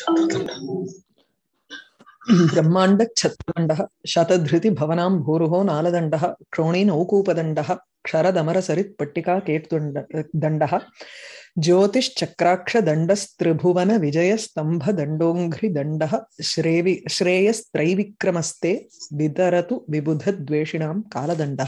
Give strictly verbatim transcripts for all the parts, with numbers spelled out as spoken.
ब्रह्मांड छत्रदंडः शतधृति भवनां भूरुहो नालदंडः क्षोणी नौकूपदंडः क्षरदमर सरित पट्टिका केतुदंडः ज्योतिश्चक्राक्ष दंडस्त्रिभुवन विजय स्तंभ दंडोंघ्रि दंडः श्रेवि श्रेयस्त्रैविक्रमस्ते विदरतु विबुध द्वेषिणां कालदंडः.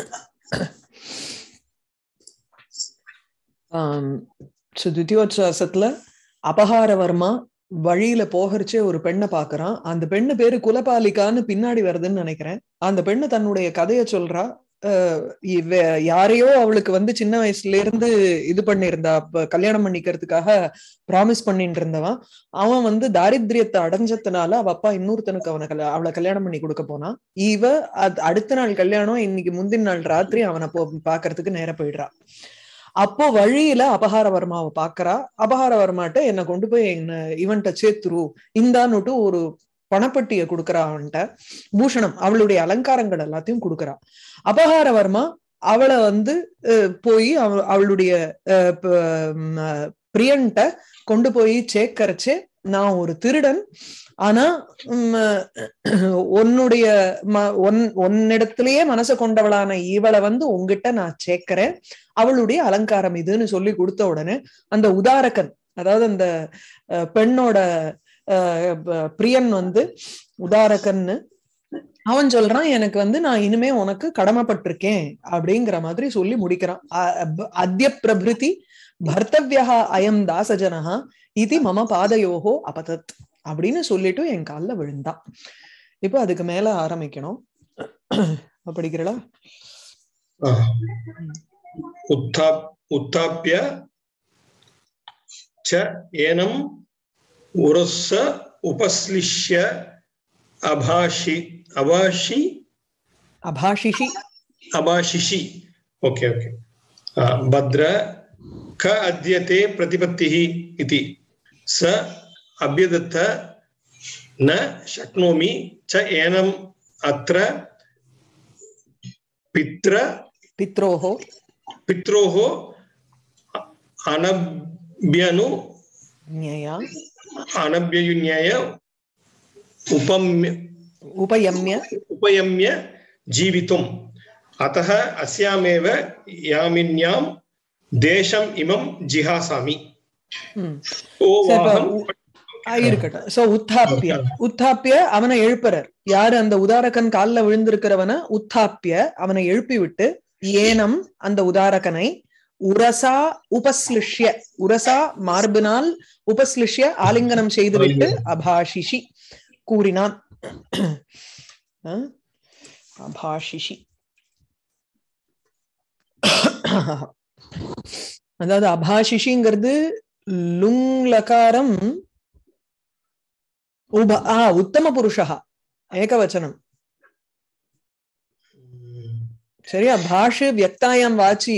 द्वितीयोत्सवத்துல அபஹாரவர்மா வழியில போகிறச்சே ஒரு பெண்ணை பாக்குறான். அந்த பெண்ணு பேரு குலபாலிகான்னு பின்னாடி வருதுன்னு நினைக்கிறேன். அந்த பெண்ணு தன்னுடைய கதையை சொல்றா. யாரையோ அவளுக்கு வந்து சின்ன வயசுல இருந்து இது பண்ணிருந்தா, கல்யாணம் பண்ணிக்கிறதுக்காக ப்ராமிஸ் பண்ணிட்டு இருந்தவன். அவன் வந்து தாரித்ரியத்தை அடைஞ்சதுனால அவ அப்பா இன்னொருத்தனுக்கு அவனை கல்யா அவளை கல்யாணம் பண்ணி கொடுக்க போனான். இவ அடுத்த நாள் கல்யாணம், இன்னைக்கு முந்தின நாள் ராத்திரி அவனை போ பாக்குறதுக்கு நேர போயிடுறா. அப்போ வழியில அபஹாரவர்மாவை பாக்குறா. அபஹாரவர்மாட்ட என்னை கொண்டு போய் என்ன இவன்ட்ட சேத்துரு இந்தான்னுட்டு ஒரு பணப்பட்டியை கொடுக்குறா. அவன்கிட்ட பூஷணம், அவளுடைய அலங்காரங்கள் எல்லாத்தையும் கொடுக்குறா. அபஹாரவர்மா அவளை வந்து போய் அவ அவளுடைய பிரியன்ட்ட கொண்டு போய் சேக்கரைச்சு, நான் ஒரு திருடன், ஆனா உன்னுடைய உன்னிடத்திலேயே மனசை கொண்டவளான இவளை வந்து உங்ககிட்ட நான் சேர்க்கிறேன், அவளுடைய அலங்காரம் இதுன்னு சொல்லி கொடுத்த உடனே அந்த உதாரகன், அதாவது அந்த பெண்ணோட பிரியன் வந்து உதாரகன்னு அவன் சொல்றான், எனக்கு வந்து நான் இனிமே உனக்கு கடமைப்பட்டிருக்கேன் அப்படிங்கிற மாதிரி சொல்லி முடிக்கிறான். அத்ய பிரபிருதி பர்த்தவ்யா அயம் தாசஜனஹா இது மம பாதையோகோ அபதத் அப்படின்னு சொல்லிட்டு என் காலில் விழுந்தான். இப்போ அதுக்கு மேல ஆரம்பிக்கணும். படிக்கிறா. உத்தாப்ய ச ஏனம் உரஸ்ஸ உபஸ்லிஷ்ய அபாஷி அபாஷி அபாஷிஷி அபாஷிஷி ஓகே ஓகே பத்ர க அத்யதே பிரதிபத்திஹி இதி ச அபியதத்த ந சக்னோமி ச ஏனம் அத்ர பித்ர பித்ரோஹோ பித்ரோஹோ அனப்யனு ஞயா அனப்யயுஞய உபம்ய உபயம்ய உபயம்ய ஜீவிதும் அத்தஹ அஸ்யாமேவ யாமின்யாம் தேசம் இமம் ஜிஹாசாமி. இருக்கட்டும். சோ உத்தாப்பிய உத்தாப்பிய அவனை எழுப்புறார். யாரு? அந்த உதாரகன் காலில் விழுந்திருக்கிறவன உத்தாப்பிய அவனை எழுப்பி விட்டு, ஏனம் அந்த உதாரகனை உரசா உபஸ்லிஷ்ய உரசா மார்பினால் உபஸ்லிஷ்ய ஆலிங்கனம் செய்துவிட்டு அபாஷிஷி கூறினான். அபாஷிஷி அதாவது அபாஷிஷிங்கிறது லுங்லகாரம் உப ஆ உத்தம புருஷா ஏகவச்சனம். சரியா? பாஷு வியக்தாயாம் வாச்சி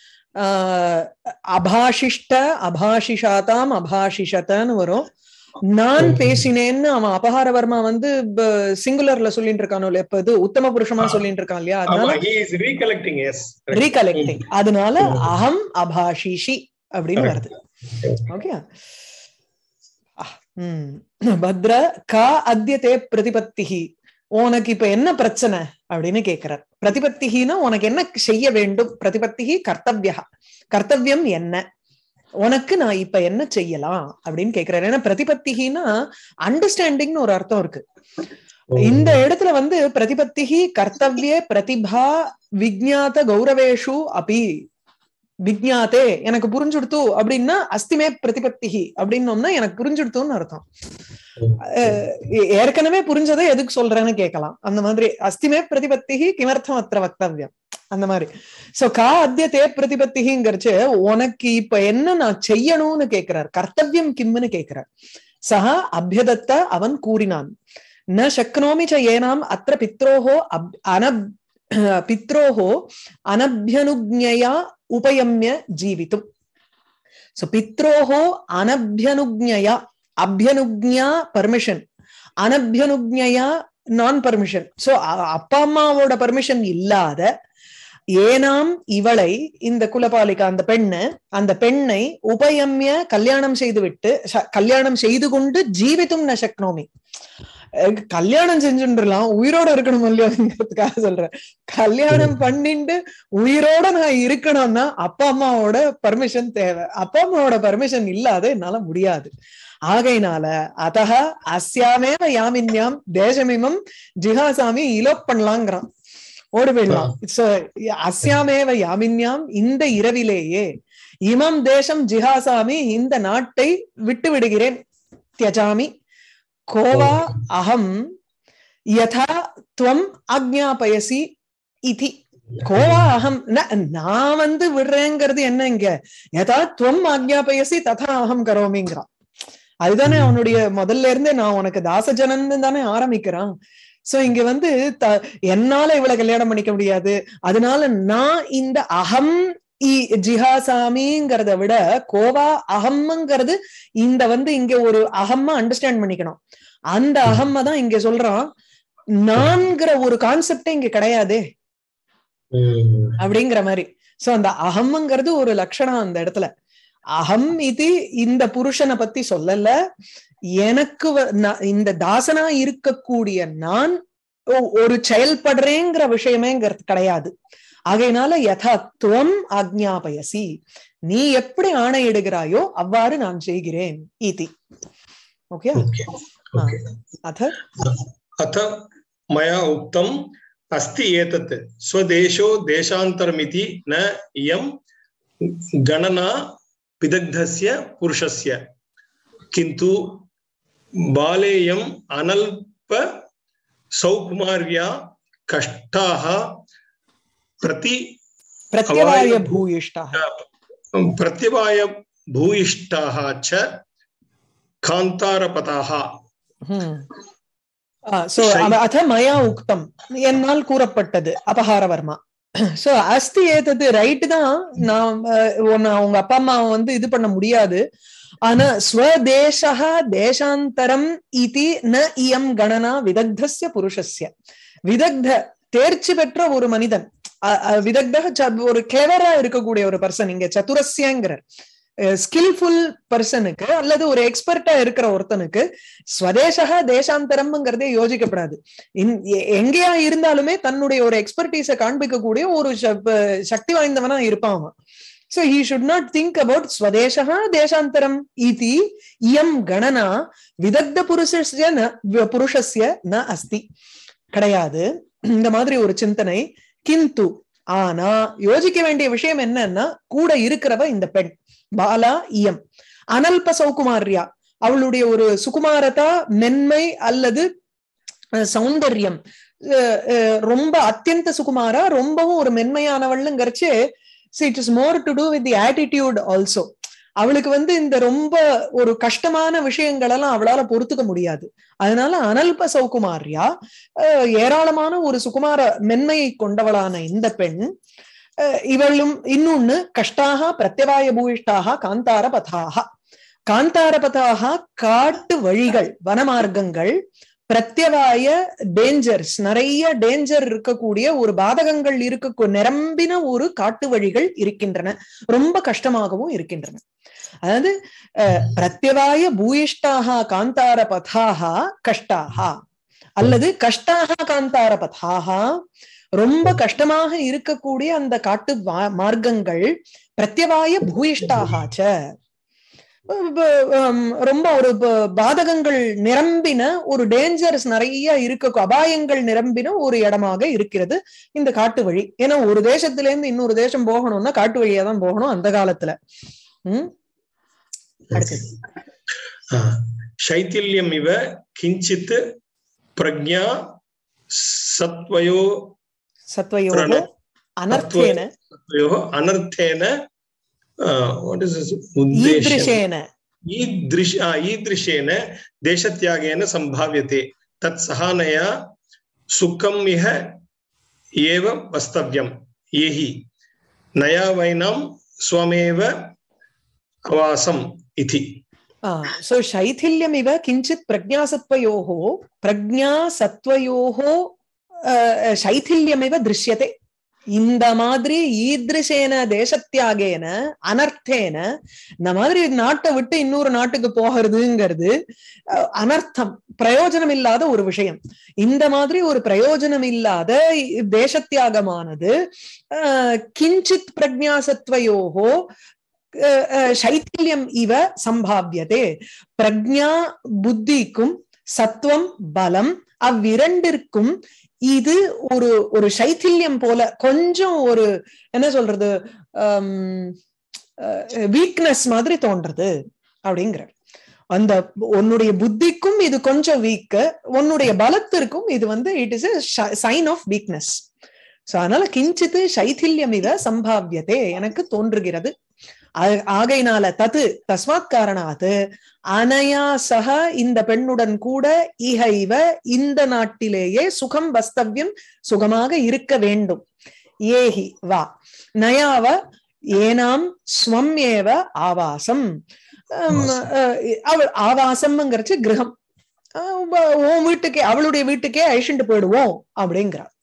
அபாஷிஷ்ட அபாஷிஷாதாம் அபாஷிஷத்தன்னு வரும். நான் பேசினேன்னு அவன் அபஹாரவர்மா வந்து சிங்குலர்ல சொல்லிட்டு இருக்கானோ இல்லையா, இப்ப இது உத்தம புருஷமா சொல்லிட்டு இருக்கான் இல்லையா, அதனால ரீகலெக்டிங், அதனால அகம் அபாஷிஷி அப்படின்னு வருது. ஓகே. பத்ர கா அத்யதே பிரதிபத்திஹி, உனக்கு இப்ப என்ன பிரச்சனை அப்படின்னு கேட்கிறார். பிரதிபத்திஹின்னா உனக்கு என்ன செய்ய வேண்டும்? பிரதிபத்திஹி கர்த்தவ்யா, கர்த்தவியம் என்ன, உனக்கு நான் இப்ப என்ன செய்யலாம் அப்படின்னு கேட்கிறாரு. ஏன்னா பிரதிபத்திகின்னா அண்டர்ஸ்டாண்டிங்னு ஒரு அர்த்தம் இருக்கு. இந்த இடத்துல வந்து பிரதிபத்திகி கர்த்தவ்யே பிரதிபா விஜ்ஞாத கௌரவேஷு அபி விஜ்ஞாதே, எனக்கு புரிஞ்சுடுத்து அப்படின்னா அஸ்திமே பிரதிபத்திகி அப்படின்னோம்னா எனக்கு புரிஞ்சுடுத்துன்னு அர்த்தம். ஏற்கனவே புரிஞ்சதை எதுக்கு சொல்றேன்னு கேட்கலாம். அந்த மாதிரி அஸ்திமே பிரதிபத்திகி கிமர்த்தம் அத்திர வக்தவ்யம் அந்த மாதிரி. சோ கா அத்யதே பிரதிபத்திங்கிறச்சு உனக்கு இப்ப என்ன நான் செய்யணும்னு கேட்கிறார். கர்த்தவியம் கிம்னு கேட்கிறார். சஹா அபியதத்த அவன் கூறினான். ந சக்னோமி ச ஏனாம் அத்திர பித்ரோஹோ அனப் பித்ரோஹோ அனபியனுஜ்ஞயா உபயம்ய ஜீவித்தும். சோ பித்ரோஹோ அனபியனுஜ்ஞயா, அபியனுஜ்ஞா பர்மிஷன், அனபியனுஜ்ஞயா நான் பர்மிஷன். சோ அப்பா அம்மாவோட பர்மிஷன் இல்லாத ஏனாம் இவளை இந்த குலபாலிகா அந்த பெண்ணு அந்த பெண்ணை உபயம்ய கல்யாணம் செய்து விட்டு கல்யாணம் செய்து கொண்டு ஜீவித்தும் ந சக்னோமி கல்யாணம் செஞ்சுலாம் உயிரோட இருக்கணும் இல்லையோங்கிறதுக்காக சொல்றேன். கல்யாணம் பண்ணிட்டு உயிரோட நான் இருக்கணும்னா அப்பா அம்மாவோட பர்மிஷன் தேவை. அப்பா அம்மாவோட பர்மிஷன் இல்லாத என்னால முடியாது. ஆகையினால அதஹ அஸ்யாமேவ யாமின்யாம் தேசமிமம் ஜிஹாசாமி இலோப் பண்ணலாங்கிறான், ஓடி போயிடலாம். அஸ்யாமேவ யாமின்யாம் இந்த இரவிலேயே இமம் தேசம் ஜிஹாசாமி இந்த நாட்டை விட்டு விடுகிறேன். தியஜாமி கோவா அகம் யதா துவம் ஆக்ஞாபயசி இதி. கோவா அகம் நான் வந்து விடுறேங்கிறது என்ன, இங்க யதா துவம் ஆக்ஞாபயசி ததா அகம் கரோமிங்கிறான். அதுதானே அவனுடைய முதல்ல இருந்தே நான் உனக்கு தாசஜனன் தானே ஆரம்பிக்கிறான். சோ இங்க வந்து த என்னால இவ்வளவு கல்யாணம் பண்ணிக்க முடியாது, அதனால நான் இந்த அகம் ஜிஹாசாமிங்கிறத விட கோவா அகம்ங்கிறது இந்த வந்து இங்க ஒரு அகம்மா அண்டர்ஸ்டாண்ட் பண்ணிக்கணும். அந்த அகம்மா தான் இங்க சொல்றான், நான்கிற ஒரு கான்செப்டே இங்க கிடையாதே அப்படிங்கிற மாதிரி. சோ அந்த அகம்ங்கிறது ஒரு லட்சணம் அந்த இடத்துல. அகம் இது இந்த புருஷனை பத்தி சொல்லல, எனக்கு இந்த தாசனா இருக்கக்கூடிய நான் ஒரு செயல்படுறேங்கிற விஷயமேங்கிறது கிடையாது. ஆகையினால யதாத்வம் ஆக்ஞாபயசி, நீ எப்படி ஆணையிடுகிறாயோ அவ்வாறு நான் செய்கிறேன். இதி ஓகே. அத அத மயா உக்தம் அஸ்தி ஏதத் ஸ்வதேசோ தேசாந்தரமிதி ந இயம் கணனா விதக்தஸ்ய புருஷஸ்ய கிந்து பாலேயம் அனல்ப சௌகுமார்யா கஷ்டாஹ பிரதி பிரத்யவாய பூயிஷ்டாஹ பிரத்யவாய பூயிஷ்டாஹ ச காந்தாரபதாஹ. சோ அத மயா உக்தம் என்னால் கூறப்பட்டது அபஹாரவர்மா. சோ அஸ்தி ஏதது ரைட் தான், நான் உங்க அப்பா அம்மா வந்து இது பண்ண முடியாது. ஆனா ஸ்வதேசஹ தேசாந்தரம் இதி ந இயம் கணனா விதக்தஸ்ய புருஷஸ்ய. விதக்த தேர்ச்சி பெற்ற ஒரு மனிதன், விதக்த ஒரு கிளவரா இருக்கக்கூடிய ஒரு பர்சன், இங்க சதுரஸ்யங்கிற ஸ்கில்ஃபுல் பர்சனுக்கு அல்லது ஒரு எக்ஸ்பர்ட்டா இருக்கிற ஒருத்தனுக்கு ஸ்வதேசக தேசாந்தரம்ங்கிறதே யோசிக்கப்படாது. எங்கேயா இருந்தாலுமே தன்னுடைய ஒரு எக்ஸ்பர்டீஸை காண்பிக்கக்கூடிய ஒரு சக்தி வாய்ந்தவனா இருப்பான். So he should not think about ஸ்வதேசக தேசாந்தரம் இதி இயம் கணனா விதக்த புருஷஸ்ய புருஷஸ்ய ந அஸ்தி, கிடையாது இந்த மாதிரி ஒரு சிந்தனை. கிந்து ஆனா யோசிக்க வேண்டிய விஷயம் என்னன்னா, கூட இருக்கிறவ இந்த பெண் பாலா இயம் அனல்ப சௌகுமாரியா, அவளுடைய ஒரு சுகுமாரதா மென்மை அல்லது சௌந்தர்யம் ரொம்ப அத்தியந்த சுகுமாரா, ரொம்பவும் ஒரு மென்மையானவள்ங்கிறச்சு. It is more to do with the attitude also. அவளுக்கு வந்து இந்த ரொம்ப ஒரு கஷ்டமான விஷயங்கள் எல்லாம் அவளால பொறுத்துக்க முடியாது. அதனால அனல்ப சௌகுமாரியா ஏராளமான ஒரு சுகுமார மென்மையை கொண்டவளான இந்த பெண், இவளும் இன்னொன்னு கஷ்டாக பிரத்யவாய பூயிஷ்டாக காந்தார பதாக. காந்தார பதாக காட்டு வழிகள் வனமார்க்கங்கள், பிரத்யவாய டேஞ்சர்ஸ் நிறைய டேஞ்சர் இருக்கக்கூடிய ஒரு பாதகங்கள் இருக்க நிரம்பின ஒரு காட்டு வழிகள் இருக்கின்றன, ரொம்ப கஷ்டமாகவும் இருக்கின்றன. அதாவது பிரத்யவாய பூயிஷ்டாக காந்தார பதாக கஷ்டாக அல்லது கஷ்டாக காந்தார பதாக, ரொம்ப கஷ்டமாக இருக்கக்கூடிய அந்த காட்டு மார்க்கங்கள் பிரத்யவாய பூயிஷ்டாகாச்ச, ரொம்ப ஒரு பாதகங்கள் நிரம்பின ஒரு டேஞ்சர்ஸ் நிறைய இருக்க அபாயங்கள் நிரம்பின ஒரு இடமாக இருக்கிறது இந்த காட்டு வழி. ஏன்னா ஒரு தேசத்துல இருந்து இன்னொரு தேசம் போகணும்னா காட்டு வழியா தான் போகணும் அந்த காலத்துல. உம் அடுத்தது சைத்தில்யம் இவ கிஞ்சித் பிரக்ஞா சத்வயோ சத்வயோ அனர்த்தேன அனர்த்தேன what is this ஈத்ரிஷேன ஈத்ரிஷ ஈத்ரிஷேன தேசத்யாகேன சம்பாவ்யதே தத் சஹானயா சுகம் இஹ ஏவ வஸ்தவ்யம் ஏஹி நயா வைனாம் ஸ்வமேவ அவாசம் இதி. சோ சைத்தில்யம் இவ கிஞ்சித் பிரக்ஞாசத்வயோஹோ பிரக்ஞாசத்வயோஹோ சைத்தில்யம் இவ திருஷ்யதே. இந்த மாதிரி ஈத்ரிசேன தேசத்தியாகேன அனர்த்தேன, இந்த மாதிரி நாட்டை விட்டு இன்னொரு நாட்டுக்கு போகிறதுங்கிறது அனர்த்தம், பிரயோஜனம் இல்லாத ஒரு விஷயம். இந்த மாதிரி ஒரு பிரயோஜனம் இல்லாத தேசத்தியாகமானது கிஞ்சித் பிரஜ்ஞாசத்வயோகோ சைத்தில்யம் இவ சம்பாவியதே. பிரக்ஞா புத்திக்கும் சத்துவம் பலம் அவ்விரண்டிற்கும் இது ஒரு ஒரு சைத்தில்யம் போல, கொஞ்சம் ஒரு என்ன சொல்றது வீக்னஸ் மாதிரி தோன்றது அப்படிங்கிற. அந்த உன்னுடைய புத்திக்கும் இது கொஞ்சம் வீக், உன்னுடைய பலத்திற்கும் இது வந்து it is a sign of weakness. So அதனால கிஞ்சித்து சைத்தில்யம் இவ சம்பாவியதே எனக்கு தோன்றுகிறது. ஆகையினால தது தஸ்மாத் காரணாது அனயா சக இந்த பெண்ணுடன் கூட இஹ இவ இந்த நாட்டிலேயே சுகம் வஸ்தவ்யம் சுகமாக இருக்க வேண்டும். ஏஹி வா நயாவ ஏனாம் ஸ்வம் ஏவ ஆவாசம். அவள் ஆவாசம்ங்கிறச்சு கிரகம், உன் வீட்டுக்கே அவளுடைய வீட்டுக்கே அழிச்சுட்டு போயிடுவோம் அப்படிங்கிறார்.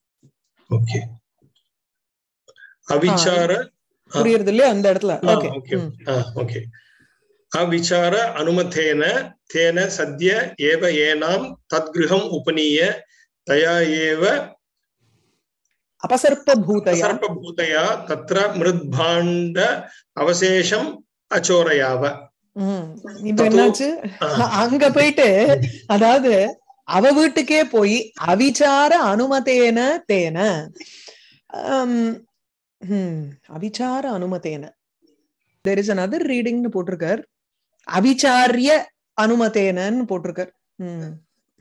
அவிச்சார புரியுறது இல்லையா அந்த இடத்துல? ஓகே. அவிச்சார அனுமதேன தேன சத்ய ஏவ ஏனாம் தத்கிருஹம் உபநீய தயா ஏவ அபசர்ப்பபூதயா அபசர்ப்பபூதயா தத்ர மிருத்பாண்ட அவசேஷம் அச்சோரயாவ. இப்ப என்னாச்சு, அங்க போயிட்டு அதாவது அவ வீட்டுக்கே போய் அவிச்சார அனுமதேன தேன ஹம் அவிச்சார அனுமதேன. there is another reading னு போட்டிருக்கார், அவிச்சாரிய அனுமதேனன்னு போட்டிருக்கார். உம்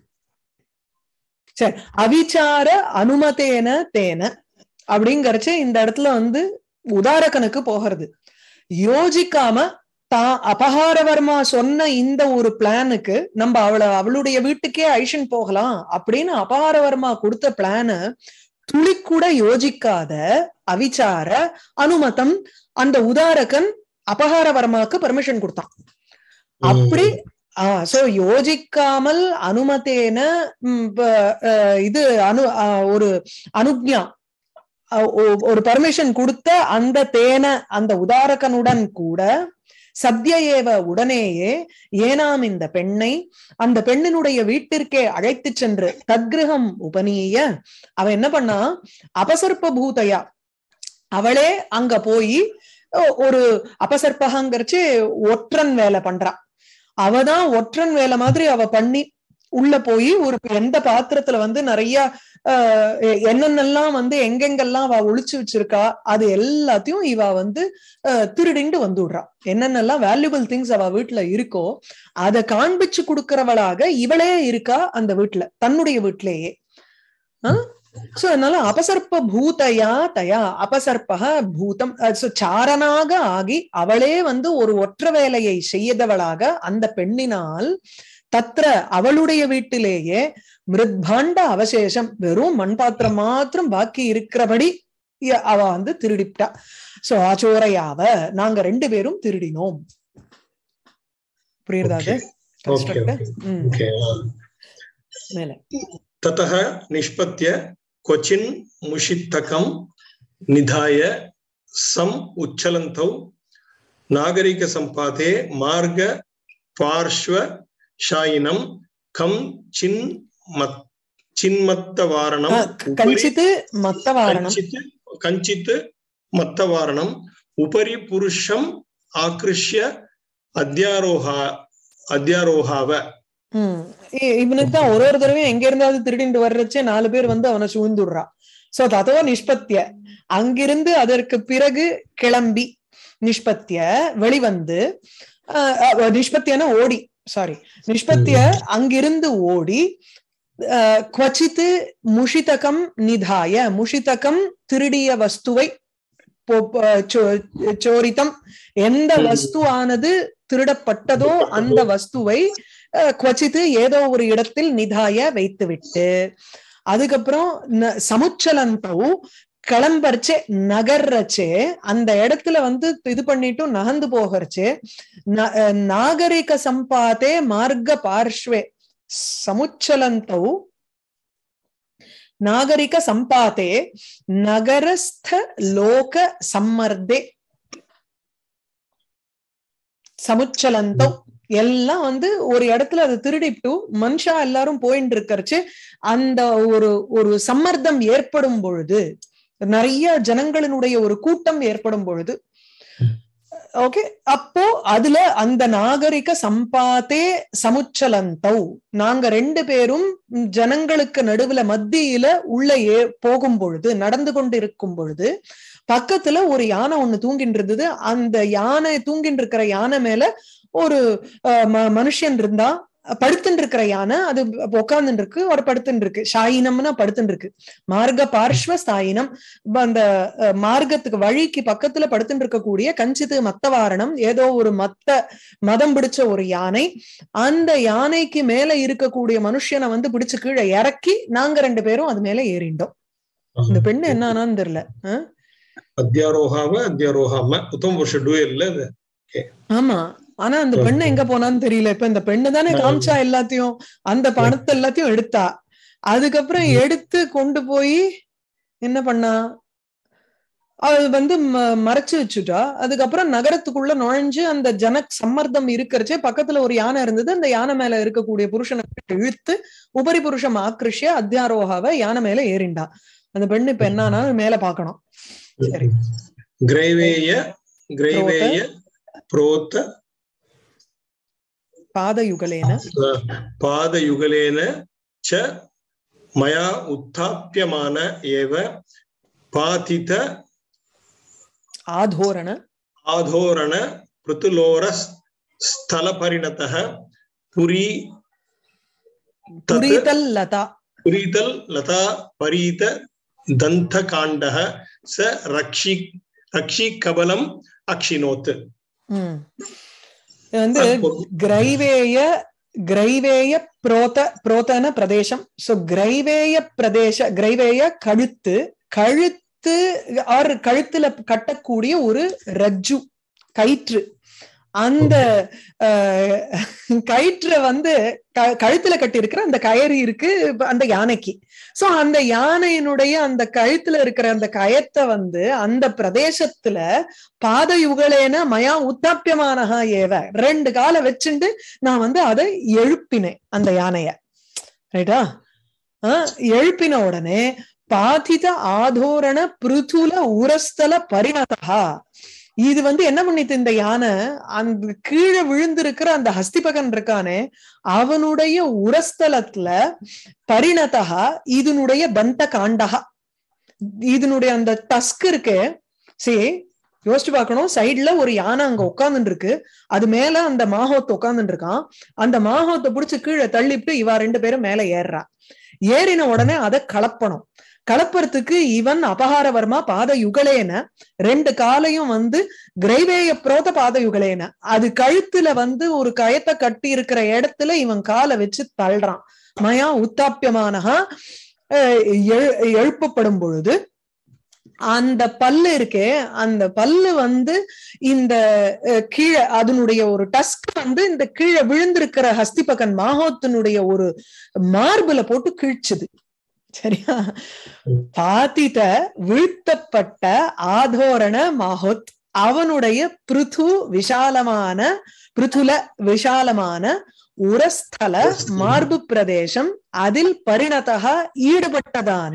சரி, அவிச்சார அனுமதேன தேன அப்படிங்கறச்சு இந்த இடத்துல வந்து உதாரகனுக்கு போகிறது. யோசிக்காம தான் அபகாரவர்மா சொன்ன இந்த ஒரு பிளானுக்கு நம்ம அவளை அவளுடைய வீட்டுக்கே அழிஷன் போகலாம் அப்படின்னு அபகாரவர்மா கொடுத்த பிளான துளி கூட யோசிக்காத அவிச்சார அனுமதம் அந்த உதாரகன் அபகாரவர்மாக்கு பர்மிஷன் கொடுத்தான். அப்படி ஆஹ் சோ யோசிக்காமல் அனுமதேன இது அனு ஒரு அனுக்ஞா ஒரு பர்மிஷன் கொடுத்த அந்த தேன அந்த உதாரகனுடன் கூட சத்ய ஏவ உடனேயே ஏனாம் இந்த பெண்ணை அந்த பெண்ணினுடைய வீட்டிற்கே அழைத்து சென்று தத்கிருஹம் உபநீய அவ என்ன பண்ணா அபசர்ப்ப பூதையா அவளே அங்க போய் ஒரு அபசர்ப்பகங்கிறச்சு ஒற்றன் வேலை பண்றா. அவதான் ஒற்றன் வேலை மாதிரி அவ பண்ணி உள்ள போய் ஒரு எந்த பாத்திரத்துல வந்து நிறைய ஆஹ் என்னென்னலாம் வந்து எங்கெங்கெல்லாம் அவ ஒளிச்சு வச்சிருக்கா அது எல்லாத்தையும் இவ வந்து அஹ் திருடிண்டு வந்து விடுறா. என்னென்னலாம் வேல்யூபிள் திங்ஸ் அவ வீட்டுல இருக்கோ அதை காண்பிச்சு கொடுக்கறவளாக இவளே இருக்கா அந்த வீட்டுல, தன்னுடைய வீட்டிலேயே. ஆஹ் சோ அதனால அபசர்ப்ப பூதையா தயா அபசர்ப்பக பூதம் சாரனாக ஆகி அவளே வந்து ஒரு ஒற்ற வேலையை செய்தவளாக அந்த பெண்ணினால் தத்ர அவளுடைய வீட்டிலேயே மிருத்பாண்ட அவசேஷம் வெறும் மண்பாத்திரம் மாத்திரம் பாக்கி இருக்கிறபடி அவ வந்து திருடிட்டா. சோ ஆச்சோரையாவ நாங்க ரெண்டு பேரும் திருடினோம். புரியுறதா? மேல ததஹ நிஷ்பத்ய क्वचिन् मुषित्तकं निधाय सम उच्चलन्तौ नागरिक संपाते मार्ग पार्श्व शायिनं कं चिन् मत् चिन्मत्तवारणं कंचित् मत्तवारणं कंचित् मत्तवारणं उपरि पुरुषम् आकृष्य अध्यारोहा अध्यारोहाव. உம் இவனுக்கு தான் ஒரு ஒரு தடவையும் எங்க இருந்தாவது திருடிட்டு வர்றச்சே நாலு பேர் வந்து அவனை சூழ்ந்துடுறா. சோ ததோ நிஷ்பத்திய அங்கிருந்து அதற்கு பிறகு கிளம்பி நிஷ்பத்திய வெளிவந்து அஹ் நிஷ்பத்தியன ஓடி சாரி நிஷ்பத்திய அங்கிருந்து ஓடி அஹ் குவச்சித்து முஷிதகம் நிதாய முஷிதகம் திருடிய வஸ்துவை சோரித்தம் எந்த வஸ்துவானது திருடப்பட்டதோ அந்த வஸ்துவை குவச்சித்து ஏதோ ஒரு இடத்தில் நிதாய வைத்துவிட்டு அதுக்கப்புறம் சமுச்சலந்தவு கிளம்பறச்சே நகர்றச்சே அந்த இடத்துல வந்து இது பண்ணிட்டும் நகர்ந்து போகிறச்சே நாகரிக சம்பாதே மார்க்க பார்ஷ்வே சமுச்சலந்தவு நாகரிக சம்பாதே நகரஸ்த லோக சம்மர்தே சமுச்சலந்தோ எல்லாம் வந்து ஒரு இடத்துல அது திருடிட்டு மனுஷா எல்லாரும் போயிட்டு இருக்கறச்சு அந்த ஒரு ஒரு சம்மர்தம் ஏற்படும் பொழுது, நிறைய ஜனங்களினுடைய ஒரு கூட்டம் ஏற்படும் பொழுது, ஓகே, அப்போ அதுல அந்த நாகரிக சம்பாத்தே சமுச்சலந்தௌ நாங்க ரெண்டு பேரும் ஜனங்களுக்கு நடுவுல மத்தியில உள்ள ஏ போகும் பொழுது, நடந்து கொண்டு இருக்கும் பொழுது பக்கத்துல ஒரு யானை ஒண்ணு தூங்கிட்டு இருந்தது. அந்த யானை தூங்கிட்டு இருக்கிற யானை மேல ஒரு மனுஷன் இருந்தா, படுத்துட்டு இருக்கிற யானை அது உட்கார்ந்துட்டு இருக்கு, ஒரு படுத்துட்டு இருக்கு. ஷாயினம்னா படுத்துட்டு இருக்கு. மார்க்க பார்ஷ்வ ஸ்தாயினம், அந்த மார்க்கத்துக்கு வழிக்கு பக்கத்துல படுத்துட்டு இருக்கக்கூடிய கஞ்சித்து மத்தவாரணம், ஏதோ ஒரு மத்த மதம் பிடிச்ச ஒரு யானை. அந்த யானைக்கு மேல இருக்கக்கூடிய மனுஷனை வந்து பிடிச்சு கீழே இறக்கி நாங்க ரெண்டு பேரும் அது மேல ஏறிண்டோம். இந்த பெண்ணு என்ன ஆனான்னு தெரியல. அத்தியாரோகாவ அத்தியாரோகாம உத்தம புருஷ டூயல்ல அது. ஆமா, ஆனா அந்த பெண்ணு எங்க போனான்னு தெரியல. இப்ப இந்த பெண்ணு தானே காமிச்சா எல்லாத்தையும், அந்த பணத்தை எல்லாத்தையும் எடுத்தா. அதுக்கப்புறம் எடுத்து கொண்டு போய் என்ன பண்ணா, அது வந்து மறைச்சு வச்சுட்டா. அதுக்கப்புறம் நகரத்துக்குள்ள நுழைஞ்சு அந்த ஜன சம்மர்தம் இருக்கிறச்சே பக்கத்துல ஒரு யானை இருந்தது. அந்த யானை மேல இருக்கக்கூடிய புருஷனை இழுத்து உபரி புருஷம் ஆக்ரிஷ்ய அத்தியாரோகாவை யானை மேல ஏறிண்டா. அந்த பெண்ணு இப்ப என்னன்னா மேல பாக்கணும். சரி, கிரைவேய கிரைவேய புரோத பாதயுகலேன பாதயுகலேன ச மயா உத்தாப்யமான ஏவ பாதித ஆதோரண ஆதோரண பிருத்துலோர ஸ்தல பரிணதः புரி புரிதல் லதா புரிதல் லதா பரீத தந்த காண்டः ச ரக்ஷி ரக்ஷி கபலம் அக்ஷினோத். வந்து கிரைவேய கிரைவேய புரோத புரோதன பிரதேசம். சோ கிரைவேய பிரதேச, கிரைவேய கழுத்து, கழுத்து ஆர் கழுத்துல கட்டக்கூடிய ஒரு ரஜ்ஜு கயிற்று. அந்த கயிற்ற வந்து கழுத்துல கட்டி இருக்கிற அந்த கயிறு இருக்கு அந்த யானைக்கு. சோ அந்த யானையினுடைய அந்த கழுத்துல இருக்கிற அந்த கயத்தை வந்து அந்த பிரதேசத்துல பாதயுகலேன மயா உத்தாப்பியமானஹா ஏவ, ரெண்டு காலை வச்சுண்டு நான் வந்து அதை எழுப்பினேன் அந்த யானைய. ரைட்டா? ஆஹ் எழுப்பின உடனே பாதித ஆதோரண பிருதுல உரஸ்தல பரிணதா, இது வந்து என்ன பண்ணிட்டு இந்த யானை அந்த கீழே விழுந்திருக்கிற அந்த ஹஸ்திபகன் இருக்கானே அவனுடைய உரஸ்தலத்துல பரிணதா இதனுடைய தந்த காண்டகா, இதனுடைய அந்த டஸ்க் இருக்கு. சரி, யோசிச்சு பார்க்கணும். சைட்ல ஒரு யானை அங்க உட்கார்ந்துட்டு இருக்கு, அது மேல அந்த மாஹோத்து உட்கார்ந்துட்டு இருக்கான். அந்த மாஹோத்தை புடிச்சு கீழே தள்ளிவிட்டு இவா ரெண்டு பேரும் மேல ஏறுறா. ஏறின உடனே அதை கலப்பணும். கலப்பறதுக்கு இவன் அபகாரவர்மா பாத யுகலேன ரெண்டு காலையும் வந்து கிரைவேய புரோத பாத யுகலேன அது கழுத்துல வந்து ஒரு கயத்தை கட்டி இருக்கிற இடத்துல இவன் காலை வச்சு தள்ளுறான். மயா உத்தாப்பியமானஹா எழுப்பப்படும் பொழுது அந்த பல்லு இருக்கே, அந்த பல்லு வந்து இந்த கீழே அதனுடைய ஒரு டஸ்க் வந்து இந்த கீழே விழுந்திருக்கிற ஹஸ்திபகன் மாஹோத்தினுடைய ஒரு மார்புல போட்டு கிழிச்சுது. சரியா? பாதித வீழ்த்தப்பட்ட ஆதோரண மாஹோத் அவனுடைய பிருது விஷாலமான பிருதுல விஷாலமான உரஸ்தல மார்பு பிரதேசம் அதில் பரிணதா ஈடுபட்டதான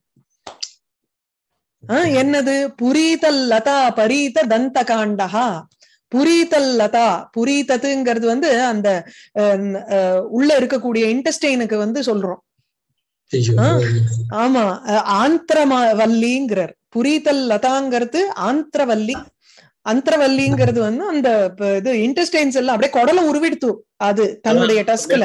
என்னது புரீதல் லதா பரீத தந்த காண்டகா. புரீதல் லதா, புரீதத்துங்கிறது வந்து அந்த உள்ள இருக்கக்கூடிய இன்டெஸ்டைனுக்கு வந்து சொல்றோம். ஆமா, ஆந்திரவல்லிங்கிறார். புரீதல் லதாங்கிறது ஆந்திரவல்லி. ஆந்திரவல்லிங்கிறது வந்து அந்த இது இன்டெஸ்டைன்ஸ் எல்லாம் அப்படியே குடலை உருவிடுத்து அது தன்னுடைய டஸ்க்ல.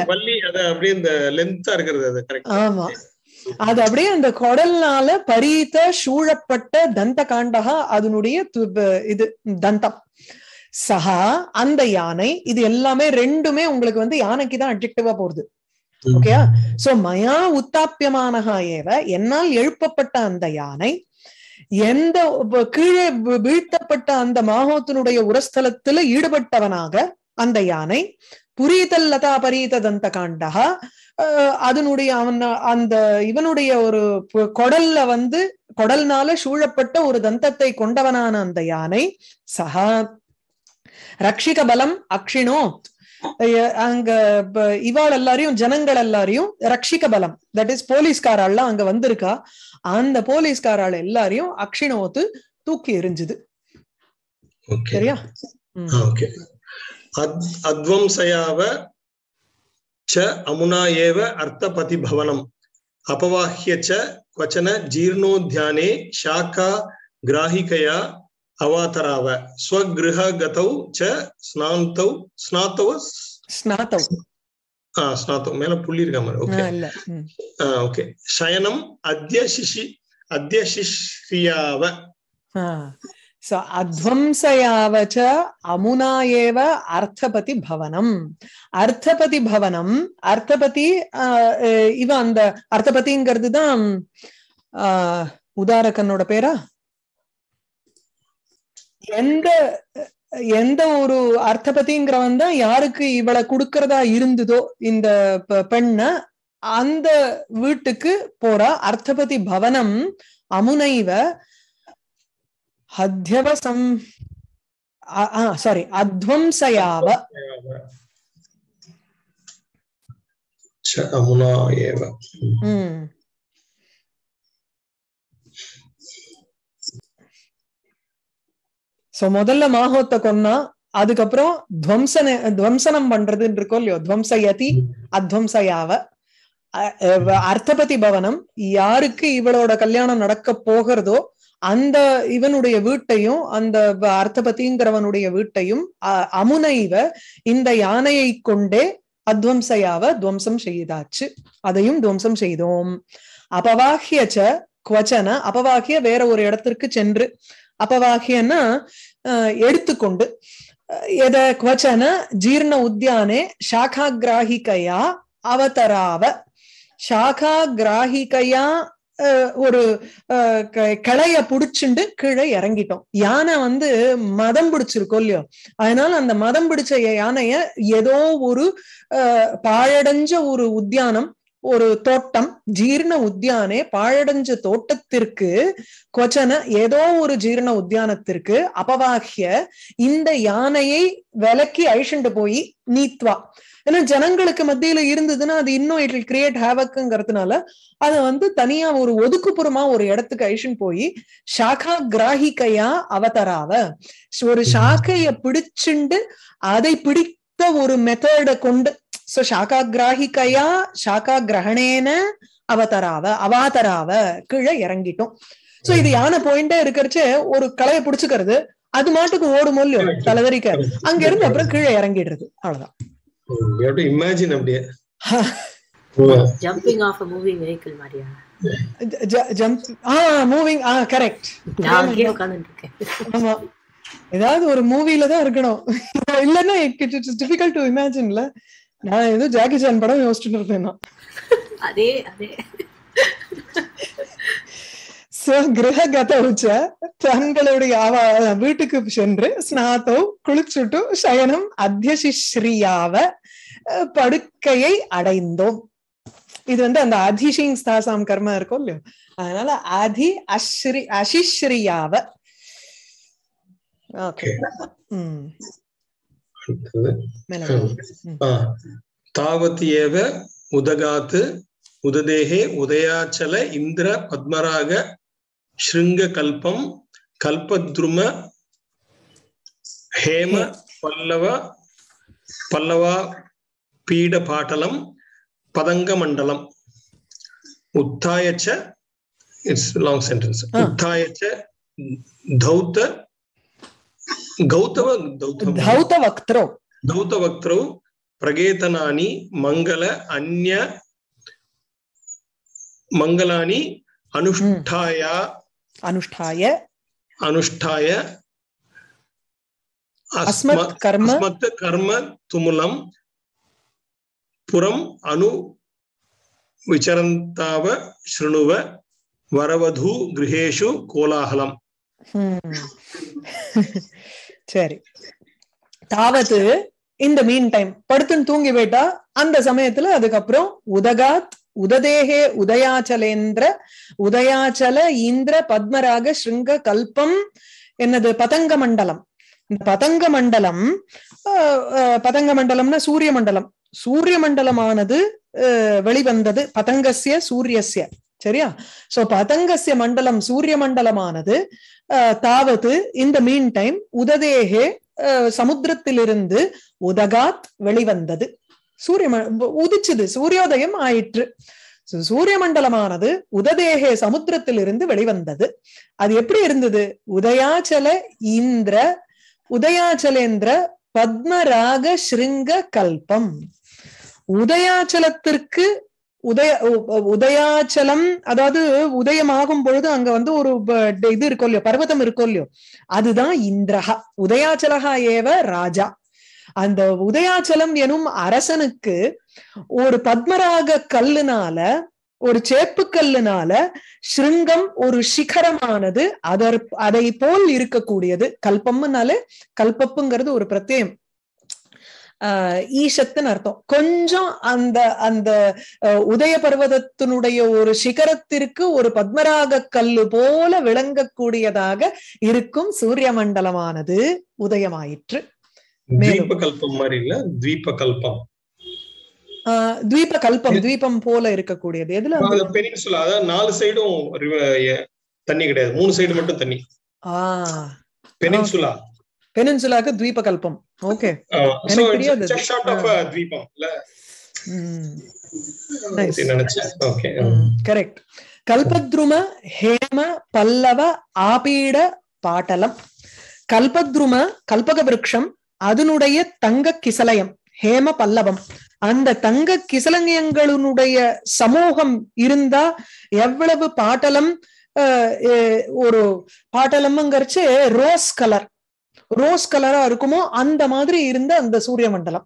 ஆமா, அது அப்படியே அந்த குடல்னால பரீத சூழப்பட்ட தந்த காண்டகா அதனுடைய இது தந்தம். சஹா அந்த யானை, இது எல்லாமே ரெண்டுமே உங்களுக்கு வந்து யானைக்குதான் அட்ஜெக்டிவா போறது. ஓகேயா? சோ மயா உத்தாப்பியமானஹா ஏவ என்னால் எழுப்பப்பட்ட அந்த யானை, எந்த கீழே வீழ்த்தப்பட்ட அந்த மாஹோத்தினுடைய உரஸ்தலத்துல ஈடுபட்டவனாக அந்த யானை புரீதல் லதா பரீத தந்த காண்டா அதனுடைய அவன் அந்த இவனுடைய ஒரு கொடல்ல வந்து கொடல்னால சூழப்பட்ட ஒரு தந்தத்தை கொண்டவனான அந்த யானை சஹா ரக்ஷிக பலம் அக்ஷினோ அங்க இவாள் எல்லாரையும் ஜனங்கள் எல்லாரையும் ரக்ஷிக பலம் தட் இஸ் போலீஸ்காராள்லாம் அங்க வந்திருக்கா அந்த போலீஸ்காராள் எல்லாரையும் அக்ஷினோத்து தூக்கி எறிஞ்சுது சரியா அத்வம்சயாவ च अमुना एव अर्थपति भवनम अपवाह्य च क्वचन जीर्णोद्याने शाखा ग्राहिकया अवातराव स्वगृहगतौ च स्नान्तौ स्नातौ स्नातौ आ स्नातौ मेला पुल्ली इरुक्का मारे ओके आ ओके शयनम अद्य शिशि अद्य शिश्रियाव हां सो अध्वंसयाव च अमुना एव अर्थपति भवनम अर्थपति भवनम अर्थपति इव अंद अर्थपतिंगறது தான் உதாரகனோட பேரா எந்த எந்த ஒரு அர்த்தபதிங்கிறவன் தான் யாருக்கு இவளை கொடுக்கறதா இருந்ததோ இந்த பெண்ண அந்த வீட்டுக்கு போறா அர்த்தபதி பவனம் அமுனைவ அத்யவசம் சாரி அத்வம்சயாவ அமுனா ஏவ சோ முதல்ல மாஹோத்த கொன்னா அதுக்கப்புறம் துவம்சன துவம்சனம் பண்றதுன்னு இருக்கோ இல்லையோ துவம்சயதி அத்வம்சயாவ அர்த்தபதி பவனம் யாருக்கு இவளோட கல்யாணம் நடக்க போகிறதோ அந்த இவனுடைய வீட்டையும் அந்த அர்த்தபதிங்கிறவனுடைய வீட்டையும் அமுனைவ இந்த யானையை கொண்டே அத்வம்சயாவ துவம்சம் செய்தாச்சு அதையும் துவம்சம் செய்தோம் அபவாஹ்யச்ச குவச்சன அபவாஹ்ய வேற ஒரு இடத்திற்கு சென்று அபவாஹ்யன்னா எடுத்துக்கொண்டு எத குவச்சன ஜீர்ண உத்யானே சாகா கிராஹிகையா அவதராவ சாகா கிராஹிகையா ஒரு கிளைய புடிச்சுண்டு கீழே இறங்கிட்டோம் யானை வந்து மதம் பிடிச்சிருக்கோம் இல்லையோ அதனால அந்த மதம் பிடிச்ச யானைய ஏதோ ஒரு அஹ் பாழடைஞ்ச ஒரு உத்தியானம் ஒரு தோட்டம் ஜீர்ண உத்தியானே பாழடைஞ்ச தோட்டத்திற்கு கொச்சன ஏதோ ஒரு ஜீர்ண உத்தியானத்திற்கு அபவாஹ்ய இந்த யானையை விலக்கி அழிச்சுண்டு போய் நீத்வா ஏன்னா ஜனங்களுக்கு மத்தியில இருந்ததுன்னா அது இன்னும் இட் வில் கிரியேட் ஹேவக்குங்கிறதுனால அதை வந்து தனியா ஒரு ஒதுக்குப்புறமா ஒரு இடத்துக்கு அழிச்சுன்னு போய் சாகா கிராஹிகையா அவதராவ ஒரு சாக்கைய பிடிச்சுண்டு அதை பிடித்த ஒரு மெத்தட கொண்டு சோ சாகா கிராஹிகையா சாகா கிரகணேன அவதராவ அவாதராவ கீழே இறங்கிட்டோம் சோ இது யானை போயிட்டே இருக்கிறச்சு ஒரு களைய பிடிச்சுக்கிறது அது மாட்டுக்கு ஓடும் இல்லையோ தலைவரிக்க அங்க இருந்து அப்புறம் கீழே இறங்கிடுறது அவ்வளவுதான். You have to imagine அப்படியே jumping off a moving vehicle Maria jump ah moving ah correct நான் இங்க உட்கார்ந்துட்டு இருக்கேன் ஆமா ஏதாவது ஒரு மூவில தான் இருக்கணும் இல்லன்னா இட்ஸ் டிஃபிகல்ட் டு இமேஜின்ல நான் ஏதோ ஜாக்கி சான் படம் யோசிச்சுட்டு இருந்தேன் அதே அதே கிரககதௌச்ச தங்களுடைய வீட்டுக்கு சென்று ஸ்நாதோ குளிச்சுட்டு சயனம் அத்தியசிஸ்ரீயாவ படுக்கையை அடைந்தோம். இது வந்து அந்த அதிஷிங் ஸ்தாசாம் கர்மா இருக்கும் இல்லையோ அதனால அதி அஸ்ரீ அசிஸ்ரீயாவ ஓகே ம் தாவத் ஏவ உதகாத் உததேஹே உதயாச்சல இந்திர பத்மராக ஸ்ருங்க கல்பம் கல்பத்ரும ஹேம பல்லவ பல்லவா பீட பாட்டலம் பதங்க மண்டலம் உத்தாயச்ச இட்ஸ் லாங் சென்டென்ஸ் உத்தாயச்ச தௌத கௌதம தௌத வக்த்ரோ தௌத வக்த்ரோ பிரகேதனானி மங்கள அன்ய மங்களானி அனுஷ்டாய அனுஷ்டாய அனுஷ்டாய அஸ்மத் கர்ம அஸ்மத் கர்ம துமுலம் புரம் அனு விசரந்தாவ ஸ்ருணுவ வரவது கிரகேஷு கோலாகலம். சரி தாவத்து இந்த மீன் டைம் படுத்துன்னு தூங்கி போயிட்டா அந்த சமயத்துல அதுக்கப்புறம் உதகாத் உததேகே உதயாச்சலேந்திர உதயாச்சல இந்திர பத்மராக ஸ்ருங்க கல்பம் என்னது பதங்க மண்டலம். இந்த பதங்க மண்டலம் பதங்க மண்டலம்னா சூரிய மண்டலம். சூரிய மண்டலமானது வெளிவந்தது பதங்கசிய சூரியசிய. சரியா? சோ பதங்கசிய மண்டலம் சூரிய மண்டலமானது தாவது இந்த மீன் டைம் உததேகே சமுத்திரத்திலிருந்து உதகாத் வெளிவந்தது. சூரிய உதிச்சது, சூரியோதயம் ஆயிற்று. சூரிய மண்டலமானது உததேகே சமுத்திரத்திலிருந்து வெளிவந்தது. அது எப்படி இருந்தது? உதயாச்சல இந்திர உதயாச்சலேந்திர பத்மராக ஸ்ருங்க கல்பம். உதயாச்சலத்திற்கு உதய உதயாச்சலம் அதாவது உதயமாகும் பொழுது அங்க வந்து ஒரு இது இருக்கும் இல்லையோ, பர்வதம் இருக்கும் இல்லையோ, அதுதான் இந்திரஹா. உதயாச்சலஹா ஏவ ராஜா. அந்த உதயாச்சலம் எனும் அரசனுக்கு ஒரு பத்மராக கல்லுனால, ஒரு சேப்பு கல்லுனால ஸ்ருங்கம் ஒரு சிகரமானது அதற் அதை போல் இருக்கக்கூடியது. கல்பம்னாலே கல்பப்புங்கிறது ஒரு பிரத்யம் ஆஹ் ஈஷத்துன்னு அர்த்தம். கொஞ்சம் அந்த அந்த உதய பர்வதத்தினுடைய ஒரு சிகரத்திற்கு ஒரு பத்மராக கல்லு போல விளங்கக்கூடியதாக இருக்கும் சூரிய மண்டலமானது உதயமாயிற்று. தீபகல்பம் மாதிரி இல்ல, தீபகல்பம். ஆஹ் தீப கல்பம் தீபம் போல இருக்கக்கூடியது. எதுல பெனின்சுலா, அதாவது நாலு சைடும் தண்ணி கிடையாது, மூணு சைடு மட்டும் தண்ணி. ஆஹ் பெனின்சுலா பெனின்சுலாக்கு தீப கல்பம். ஓகே, எனக்கு தெரியாது. கரெக்ட். கல்பத்ரும ஹேம பல்லவ ஆபீட பாட்டலம். கல்பத்ரும கல்பக விருட்சம், அதனுடைய தங்க கிசலயம் ஹேம பல்லவம். அந்த தங்க கிசலங்கங்களுடைய சமூகம் இருந்தா எவ்வளவு பாட்டலம். ஒரு பாட்டலம்ங்கிறச்சு ரோஸ் கலர், ரோஸ் கலரா இருக்குமோ அந்த மாதிரி இருந்த அந்த சூரிய மண்டலம்.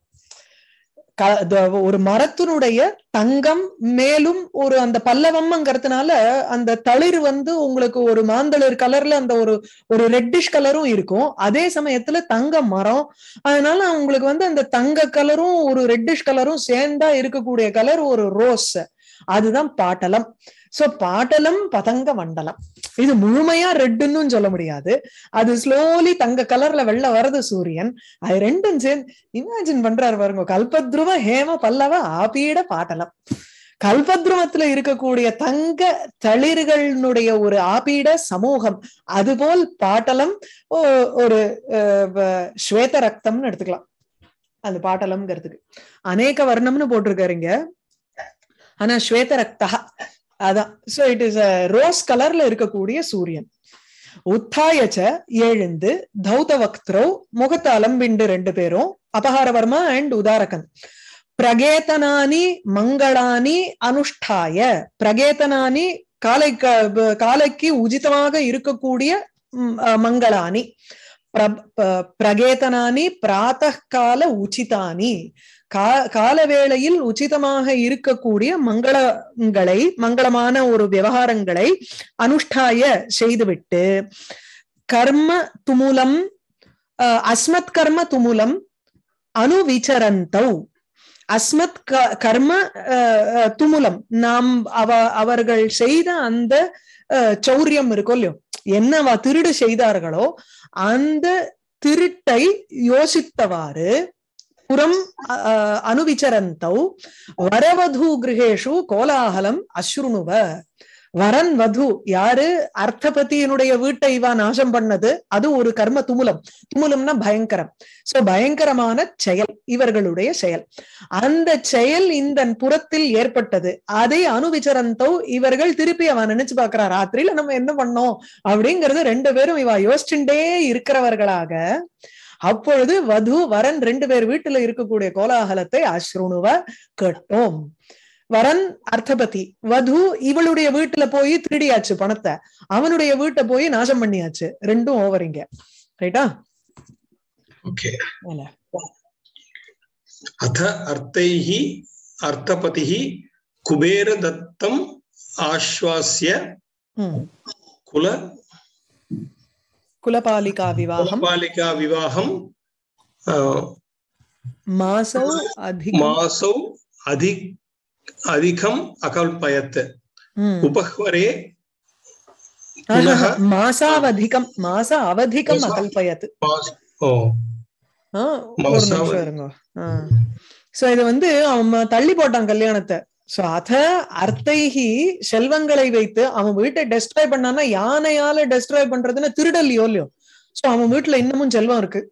ஒரு மரத்தினுடைய தங்கம் மேலும் ஒரு அந்த பல்லவம்ங்கிறதுனால அந்த தளிர் வந்து உங்களுக்கு ஒரு மாந்தளிர் கலர்ல அந்த ஒரு ஒரு ரெட்டிஷ் கலரும் இருக்கும். அதே சமயத்துல தங்க மரம், அதனால உங்களுக்கு வந்து அந்த தங்க கலரும் ஒரு ரெட்டிஷ் கலரும் சேர்ந்தா இருக்கக்கூடிய கலர் ஒரு ரோஸ். அதுதான் பாட்டலம். சோ பாட்டலம் பதங்க மண்டலம். இது முழுமையா ரெட்டுன்னு சொல்ல முடியாது, அது ஸ்லோலி தங்க கலர்ல வெள்ள வருது சூரியன். அது ரெண்டும் சேர்ந்து இமேஜின் பண்றாரு பாருங்க. கல்பத்ருவ ஹேம பல்லவ ஆபீட பாட்டலம். கல்பத்ருவத்துல இருக்கக்கூடிய தங்க தளிர்களுடைய ஒரு ஆபீட சமூகம், அதுபோல் பாட்டலம் ஒரு ஸ்வேத ரக்தம்னு எடுத்துக்கலாம். அது பாட்டலம்ங்கிறதுக்கு அநேக வர்ணம்னு போட்டிருக்காருங்க, ஆனா ஸ்வேத ரக்தா அதான். சோ இட் இஸ் ரோஸ் கலர்ல இருக்கக்கூடிய சூரியன். உத்தாயச்ச எழுந்து தௌத வக்த்ரோ முகத்தை அலம்பிண்டு ரெண்டு பேரும் அபகாரவர்மா அண்ட் உதாரகன் பிரகேதனானி மங்களானி அனுஷ்டாய. பிரகேதனானி காலை காலைக்கு உச்சிதமாக இருக்கக்கூடிய மங்களானி, பிரகேதனானி பிராத்தः கால உச்சிதானி, கா காலவேளையில் உச்சிதமாக இருக்கக்கூடிய மங்களங்களை மங்களமான ஒரு விவகாரங்களை அனுஷ்டாய செய்துவிட்டு கர்ம துமுலம் அஸ்மத் கர்ம துமுலம் அனுவிச்சரந்தௌ. அஸ்மத் கர்ம துமுலம் நாம் அவ அவர்கள் செய்த அந்த சௌரியம் இருக்கும் இல்லையோ, என்னவா திருடு செய்தார்களோ அந்த திருட்டை யோசித்தவாறு புறம் அனுவிச்சரந்தௌ வரவது கிரகேஷு கோலாகலம் அஸ்ருணுவ. வரன் வது யாரு? அர்த்தபதியினுடைய வீட்டை இவா நாசம் பண்ணது, அது ஒரு கர்ம துமுலம். துமுலம்னா பயங்கரம். சோ பயங்கரமான செயல் இவர்களுடைய செயல். அந்த செயல் இந்த புறத்தில் ஏற்பட்டது. அதை அனுவிச்சரந்தோ இவர்கள் திருப்பி அவன் நினைச்சு பாக்குறா, ராத்திரியில நம்ம என்ன பண்ணோம் அப்படிங்கறது ரெண்டு பேரும் இவா யோசிச்சுட்டே இருக்கிறவர்களாக. அப்பொழுது வது வரன் ரெண்டு பேர் வீட்டுல இருக்கக்கூடிய கோலாகலத்தை அஸ்ருணுவ கேட்டோம். வரன் அர்த்தபதி, வது இவளுடைய வீட்டுல போய் திருடியாச்சு பணத்தை, அவனுடைய வீட்டை போய் நாசம் பண்ணியாச்சு. ரெண்டும் ஓவரிங்க. ரைட்டா? ஓகே. அத அர்த்தைஹி அர்த்தபதிஹி குபேர தத்தம் ஆஸ்வாஸ்ய குல குலபாலிகா விவாகம் குலபாலிகா விவாகம் मासौ अधिकं मासौ अधिक अधिकम् अकल्पयत् उपह्वरे पुनः मासावधिकं मास अवधिकम् अकल्पयत् ஒரு நிமிஷம் இருங்க சோ இது வந்து அவன் தள்ளி போட்டான் கல்யாணத்தை சோ அத அர்த்தைஹி செல்வங்களை வைத்து அவன் வீட்டை டெஸ்ட்ராய் பண்ணானா யானையால டெஸ்ட்ராய் பண்றதுன்னு திருடல்லையோ இல்லையோ சோ அவன் வீட்டுல இன்னமும் செல்வம் இருக்கு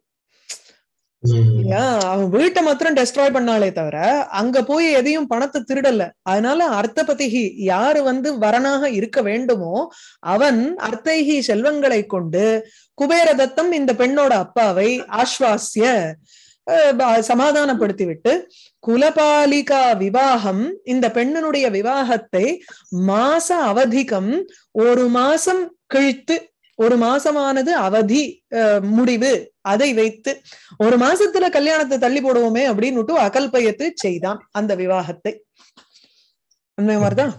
அவன் வீட்டை மாத்திரம் டெஸ்ட்ராய் பண்ணாலே தவிர அங்க போய் எதையும் பணத்தை திருடல அதனால அர்த்தபதிகி யாரு வந்து வரனாக இருக்க வேண்டுமோ அவன் அர்த்தைஹி செல்வங்களை கொண்டு குபேரதத்தம் இந்த பெண்ணோட அப்பாவை ஆஸ்வாசிய சமாதானப்படுத்தி விட்டு குலபாலிகா விவாகம் இந்த பெண்ணனுடைய விவாகத்தை மாச அவதிகம் ஒரு மாசம் கழித்து ஒரு மாசமானது அவதி முடிவு அதை வைத்து ஒரு மாசத்துல கல்யாணத்தை தள்ளி போடுவோமே அப்படின்னு அகல்பயத்து செய்தான் அந்த விவாகத்தை அந்த மாதிரிதான்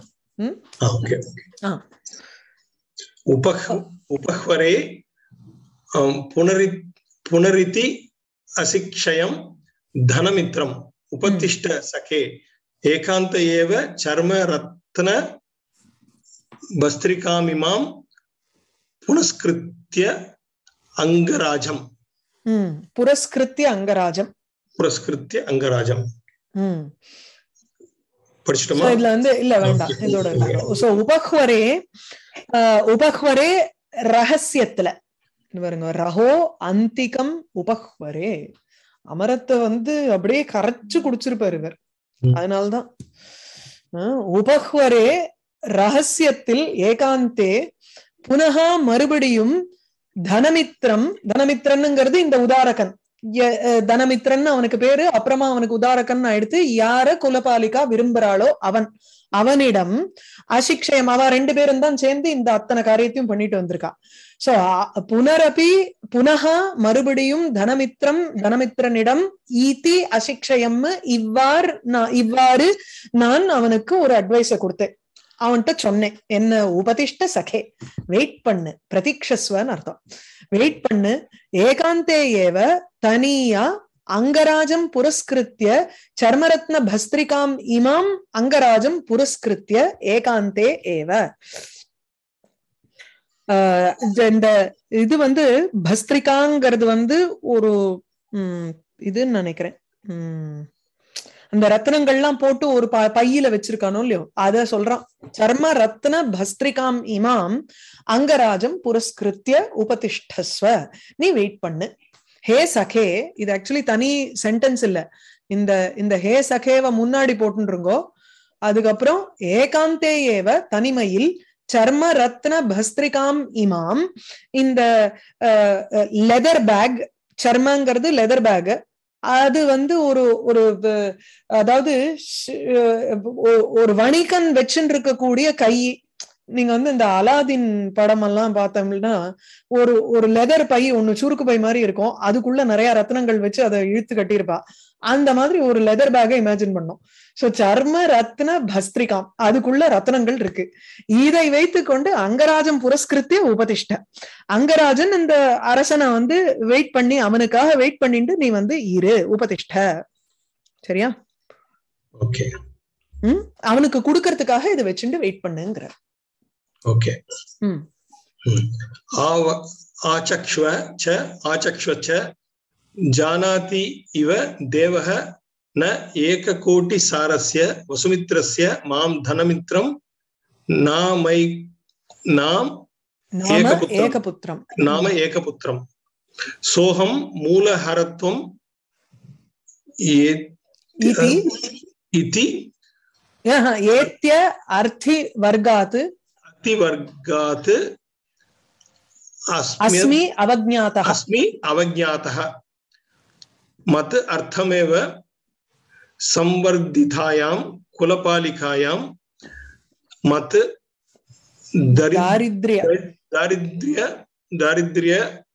உபஹ்வரே புனரி புனரிதி அசிக்ஷயம் தனமித்ரம் உபதிஷ்ட சகே ஏகாந்த ஏவ சர்ம ரத்ன பஸ்திரிகாமிமாம் புனஸ்கிருத்ய அங்கராஜம் புரஸ்கிருத்ய அங்கராஜம் புரஸ்கிருத்ய அங்கராஜம் படிச்சிட்டோமா இதுல வந்து இல்ல வேண்டாம் இதோட சோ உபஹ்வரே உபஹ்வரே ரகசியத்துல பாருங்க ரஹோ அந்திகம் உபஹ்வரே அமரத்தை வந்து அப்படியே கரைச்சு குடிச்சிருப்பாரு இவர் அதனால்தான் உபஹ்வரே ரகசியத்தில் ஏகாந்தே புனகா மறுபடியும் தனமித்ரம் தனமித்ரன்ங்கிறது இந்த உதாரகன் தனமித்ரன் அவனுக்கு பேரு அப்புறமா அவனுக்கு உதாரகன் ஆயிடுத்து யார குலபாலிகா விரும்புறாளோ அவன் அவனிடம் அசிக்ஷயம் அவ ரெண்டு பேரும் தான் சேர்ந்து இந்த அத்தனை காரியத்தையும் பண்ணிட்டு வந்திருக்கா சோ புனரபி புனகா மறுபடியும் தனமித்ரம் தனமித்ரனிடம் ஈதி அசிக்ஷயம் இவ்வாறு நான் இவ்வாறு நான் அவனுக்கு ஒரு அட்வைஸ கொடுத்தேன் அவன்கிட்ட சொன்னேன் என்ன உபதிஷ்ட சகே வெயிட் பண்ணு பிரதீக்ஷஸ்வன்னு அர்த்தம் வெயிட் பண்ணு ஏகாந்தே ஏவ தனியா அங்கராஜம் புரஸ்கிருத்திய சர்மரத்ன பஸ்திரிகாம் இமாம் அங்கராஜம் புரஸ்கிருத்திய ஏகாந்தே ஏவ இந்த இது வந்து பஸ்திரிகாங்கிறது வந்து ஒரு உம் இதுன்னு நினைக்கிறேன் உம் அந்த ரத்னங்கள்லாம் போட்டு ஒரு ப பையில வச்சிருக்கானோ இல்லையோ அத சொல்றான் சர்ம ரத்ன பஸ்திரிகாம் இமாம் அங்கராஜம் புரஸ்கிருத்திய உபதிஷ்டஸ்வ நீ வெயிட் பண்ணு ஹே சகே இது ஆக்சுவலி தனி சென்டென்ஸ் இல்ல இந்த இந்த ஹே சகேவ முன்னாடி போட்டுருங்கோ அதுக்கப்புறம் ஏகாந்தே ஏவ தனிமையில் சர்ம ரத்ன பஸ்திரிகாம் இமாம் இந்த லெதர் பேக் சர்மங்கிறது லெதர் பேக் அது வந்து ஒரு ஒரு அதாவது ஒரு வணிகன் வச்சுட்டு இருக்கக்கூடிய கை நீங்க வந்து இந்த அலாதீன் படம் எல்லாம் பார்த்தோம்னா ஒரு ஒரு லெதர் பை ஒண்ணு சுருக்கு பை மாதிரி இருக்கும் அதுக்குள்ள நிறைய ரத்னங்கள் வச்சு அதை இழுத்து கட்டியிருப்பா அந்த மாதிரி ஒரு லெதர் பேக்கை இமேஜின் பண்ணோம் சோ சர்ம ரத்ன பஸ்திரிகாம் அதுக்குள்ள ரத்னங்கள் இருக்கு இதை வைத்து கொண்டு அங்கராஜம் புரஸ்கிருத்திய உபதிஷ்ட அங்கராஜன் இந்த அரசனை வந்து வெயிட் பண்ணி அவனுக்காக வெயிட் பண்ணிட்டு நீ வந்து இரு உபதிஷ்ட சரியா ஓகே உம் அவனுக்கு கொடுக்கறதுக்காக இதை வச்சுட்டு வெயிட் பண்ணுங்கிற ஓகே உம் ஆவ ஆசக்ஷ்வ ச ஆசக்ஷ்வ ச ஜானாதி இவ தேவஹ ந ஏககோட்டி சாரஸ்ய வசுமித்ரஸ்ய மாம் தனமித்ரம் நாமை நாம் ஏகபுத்ரம் நாம ஏகபுத்ரம் சோஹம் மூலஹரத்வம் இதி ஏத்ய அர்த்தி வர்காத் அர்த்தி வர்காத் அஸ்மி அவஜ்ஞாதः அஸ்மி அவஜ்ஞாதः மத் அர்த்தமேவ संवर्धितायां कुलपालिकायां मत दारिद्र्य दारिद्र्य दारिद्र्य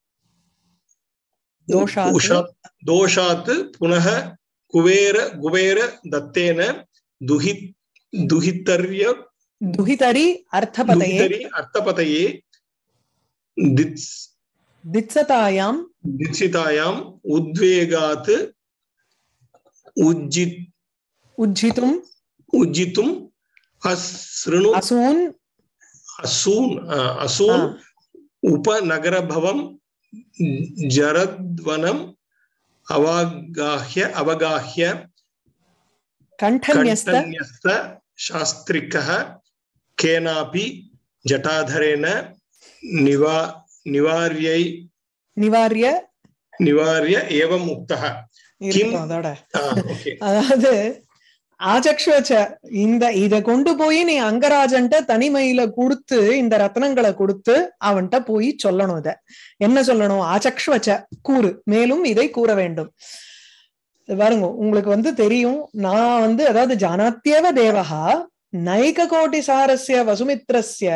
दोषात् दोषात् पुनः कुबेर कुबेर दत्तेन दुहित दुहितर्य दुहितरी अर्थपतये अर्थपतये दित्स दित्सतायां दित्सितायां उद्वेगात् उज्जित उज्जितुम उज्जितुम अस्रुणु असून असून असून उपनगरभवम जरद्वनम अवगाह्य अवगाह्य कंठन्यस्त कंठन्यस्त शास्त्रिकः केनापि जटाधरेण निवा निवार्यै निवार्य निवार्य एवं मुक्तः किम அதாவது ஆச்சக்ஷவச்ச இந்த இத கொண்டு போய் நீ அங்கராஜன்ட்ட தனிமையில கொடுத்து இந்த ரத்னங்களை கொடுத்து அவன்கிட்ட போய் சொல்லணும். இத என்ன சொல்லணும்? ஆச்சக்ஷவச்ச கூறு, மேலும் இதை கூற வேண்டும். பாருங்க, உங்களுக்கு வந்து தெரியும், நான் வந்து அதாவது ஜானாத்யேவ தேவஹா நைக கோட்டி சாரஸ்ய வசுமித்ரஸ்ய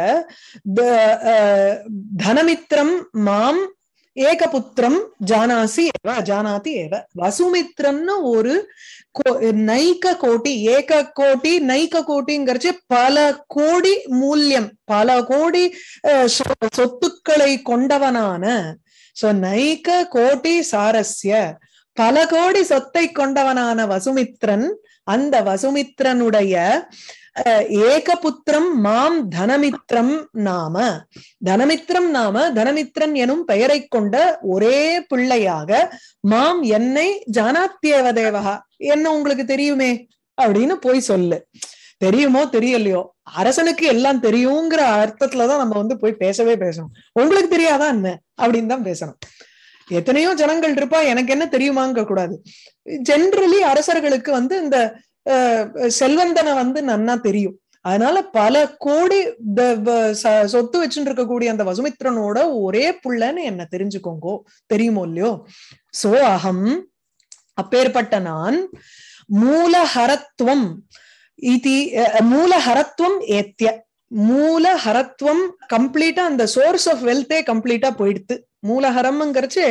தனமித்ரம் மாம் ஏகபுத்திரம் ஜானாசி ஏவ ஜானாதி ஏவ. வசுமித்ரன்னு ஒரு நைக கோட்டி, ஏக கோட்டி நைக கோட்டிங்கிறச்சு பல கோடி மூல்யம், பல கோடி சொத்துக்களை கொண்டவனான. சோ நைக கோட்டி சாரஸ்ய, பல கோடி சொத்தை கொண்டவனான வசுமித்ரன், அந்த வசுமித்ரனுடைய ஏகபுத்திரம் மாம் தனமித்ரம் நாம, தனமித்ரம் நாம தனமித்ரன் எனும் பெயரை கொண்ட ஒரே பிள்ளையாக மாம் என்னை ஜானாத்யேவ தேவஹா, என்ன உங்களுக்கு தெரியுமே அப்படின்னு போய் சொல்லு. தெரியுமோ தெரியலையோ, அரசனுக்கு எல்லாம் தெரியுங்கிற அர்த்தத்துலதான் நம்ம வந்து போய் பேசவே பேசணும். உங்களுக்கு தெரியாதா என்ன அப்படின்னு தான் பேசணும். எத்தனையோ ஜனங்கள் இருப்பா, எனக்கு என்ன தெரியுமாங்க கூடாது. ஜென்ரலி அரசர்களுக்கு வந்து இந்த செல்வந்தனை வந்து நன்னா தெரியும். அதனால பல கோடி சொத்து வச்சுட்டு இருக்கக்கூடிய அந்த வசுமித்ரனோட ஒரே புள்ளன்னு என்ன தெரிஞ்சுக்கோங்கோ, தெரியுமோ இல்லையோ. சோ அகம், அப்பேற்பட்ட நான், மூலஹரத்துவம் இது, மூலஹரத்துவம் ஏத்திய, மூலஹரத்துவம் கம்ப்ளீட்டா அந்த சோர்ஸ் ஆஃப் வெல்த்தே கம்ப்ளீட்டா போயிடுத்து. மூலஹரம்ங்கிறச்சு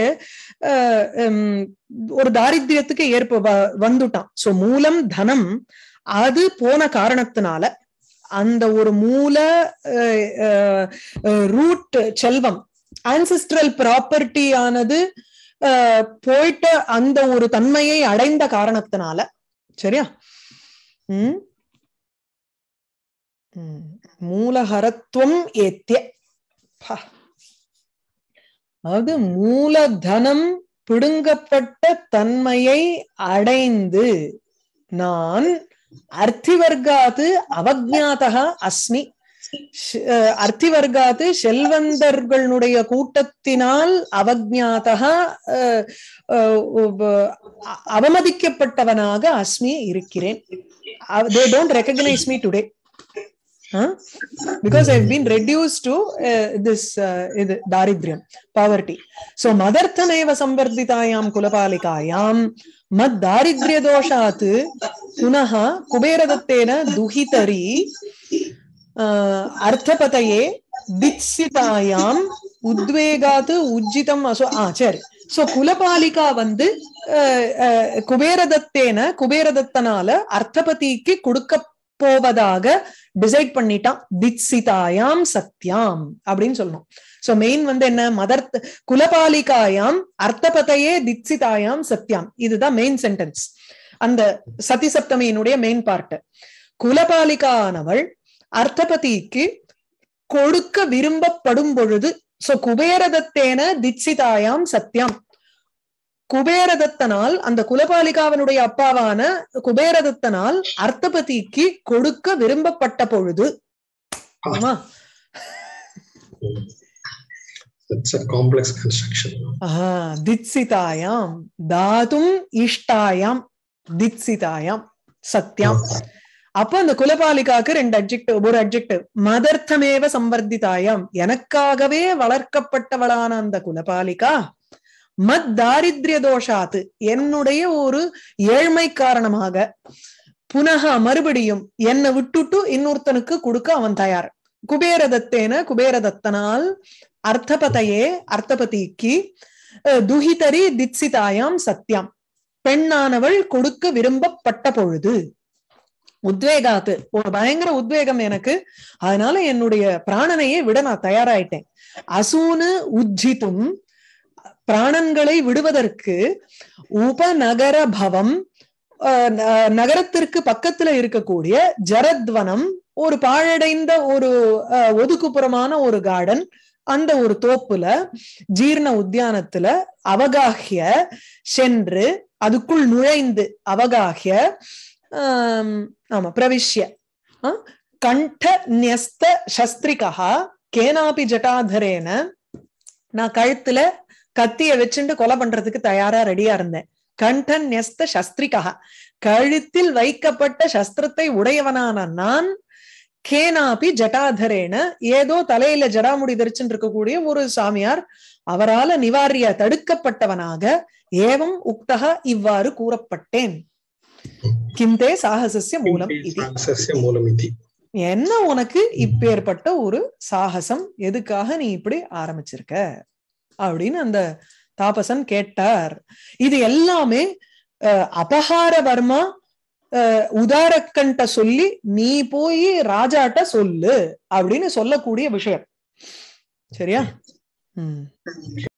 ஒரு தாரித்யத்துக்கு ஏற்ப வந்துட்டான். சோ மூலம் தனம், அது போன காரணத்தினால அந்த ஒரு மூல ரூட் செல்வம், ஆன்சிஸ்ட்ரல் ப்ராப்பர்ட்டி ஆனது போயிட்ட அந்த ஒரு தன்மையை அடைந்த காரணத்தினால. சரியா? உம் மூலஹரத்துவம் ஏத்திய, அதாவது மூலதனம் பிடுங்கப்பட்ட தன்மையை அடைந்து நான் அர்த்திவர்காத்து அவஜ்ஞாதா அஸ்மி, அர்த்திவர்காத்து செல்வந்தர்களுடைய கூட்டத்தினால் அவஜ்ஞாதா அவமதிக்கப்பட்டவனாக அஸ்மி இருக்கிறேன். they don't recognize me today. Huh? Because I've been reduced to uh, this uh, daridryam, poverty. So madarthaneva samvarditayam kulapalikaayam mad daridrya doshat punaha kuberadattena duhitari uh, arthapataye ditsitayam udvegat ujjitam aso ஆச்சரி. So குலபாலிகா வந்து குபேரதத்தேன, குபேரதத்தனால அர்த்தபதிக்கு கொடுக்க போவதாக decide பண்ணிட்டான். திட்சிதாயாம் சத்யாம் அப்படின்னு சொல்லணும். So main வந்து என்ன, மதர் குலபாலிகாயாம் அர்த்தபதையே திட்சிதாயாம் சத்யாம், இதுதான் மெயின் சென்டென்ஸ். அந்த சதி சப்தமியினுடைய மெயின் பார்ட். குலபாலிகானவள் அர்த்தபதிக்கு கொடுக்க விரும்பப்படும் பொழுது, சோ குபேரதத்தேன திட்சிதாயாம் சத்யாம், குபேரதத்தனால், அந்த குலபாலிகாவனுடைய அப்பாவான குபேரதத்தனால் அர்த்தபதிக்கு கொடுக்க விரும்பப்பட்ட பொழுது. ஆமா, it's a complex construction. ah ditsitaayam datum ishtaayam ditsitaayam satyam. அப்ப அந்த குலபாலிகாக்கு ரெண்டு அட்ஜெக்டிவ், ஒரு அட்ஜெக்டிவ் மதர்த்தமேவ சம்வர்திதாயாம், எனக்காகவே வளர்க்கப்பட்டவளான அந்த குலபாலிகா மத் தாரித்ரிய தோஷாத்து, என்னுடைய ஒரு ஏழ்மை காரணமாக, புனக மறுபடியும் என்னை விட்டுட்டு இன்னொருத்தனுக்கு கொடுக்க அவன் தயார். குபேரதத்தேன, குபேரதத்தனால், அர்த்தபதையே, அர்த்தபதிக்கு, துஹிதரி திட்சிதாயாம் சத்யாம், பெண்ணானவள் கொடுக்க விரும்பப்பட்ட பொழுது, உத்வேகாத்து, ஒரு பயங்கர உத்வேகம் எனக்கு, அதனால என்னுடைய பிராணனையே விட நான் தயாராயிட்டேன். அசூனு உஜ்ஜித்தும், பிராணன்களை விடுவதற்கு, உபநகர பவம், நகரத்திற்கு பக்கத்துல இருக்கக்கூடிய ஜரத்வனம், ஒரு பாழடைந்த ஒரு ஒதுக்குப்புறமான ஒரு கார்டன், அந்த ஒரு தோப்புல ஜீர்ண உத்தியானத்துல அவகாஹ்ய சென்று, அதுக்குள் நுழைந்து, அவகாஹ்ய ஆஹ் ஆமா பிரவிஷ்ய கண்ட நியஸ்த சஸ்திரிகா கேனாபி ஜட்டாதரேன, நான் கழுத்துல கத்திய வச்சுட்டு கொலை பண்றதுக்கு தயாரா ரெடியா இருந்தேன். கண்டன் நெஸ்த சஸ்திரிகா, கழுத்தில் வைக்கப்பட்ட சஸ்திரத்தை உடையவனான நான், கேனாபி ஜட்டாதரேன, ஏதோ தலையில ஜடாமுடி தரிச்சுட்டு இருக்கக்கூடிய ஒரு சாமியார், அவரால நிவாரிய தடுக்கப்பட்டவனாக, ஏவம் உக்தக, இவ்வாறு கூறப்பட்டேன். கிந்தே சாகசஸ்ய மூலம் இது, என்ன உனக்கு இப்பேற்பட்ட ஒரு சாகசம், எதுக்காக நீ இப்படி ஆரம்பிச்சிருக்க அப்படின்னு அந்த தாபசன் கேட்டார். இது எல்லாமே அஹ் அபகாரவர்மா அஹ் உதாரக்கண்ட சொல்லி நீ போய் ராஜாட்ட சொல்லு அப்படின்னு சொல்லக்கூடிய விஷயம். சரியா? உம்